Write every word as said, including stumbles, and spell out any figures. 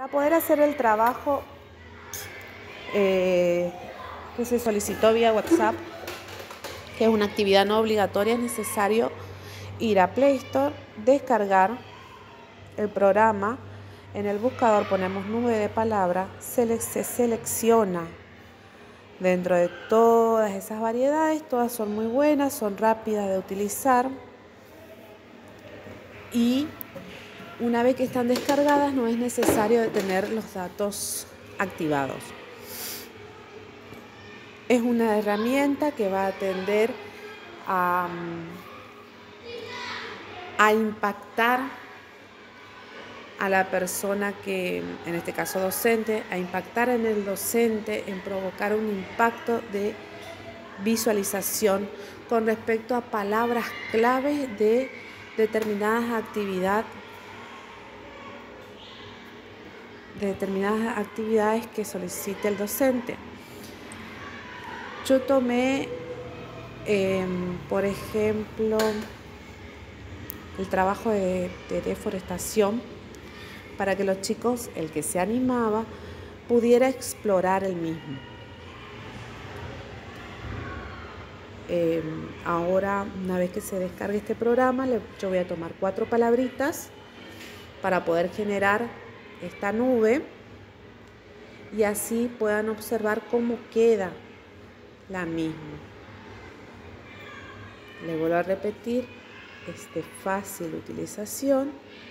Para poder hacer el trabajo eh, que se solicitó vía WhatsApp, que es una actividad no obligatoria, es necesario ir a Play Store, descargar el programa. En el buscador ponemos nube de palabras, se, se selecciona dentro de todas esas variedades. Todas son muy buenas, son rápidas de utilizar y una vez que están descargadas no es necesario tener los datos activados. Es una herramienta que va a tender a, a impactar a la persona que, en este caso docente, a impactar en el docente, en provocar un impacto de visualización con respecto a palabras claves de determinadas actividades, de determinadas actividades que solicite el docente. Yo tomé, eh, por ejemplo, el trabajo de, de deforestación para que los chicos, el que se animaba, pudiera explorar el mismo. Eh, ahora, una vez que se descargue este programa, le, yo voy a tomar cuatro palabritas para poder generar esta nube y así puedan observar cómo queda la misma. Le vuelvo a repetir, es de fácil utilización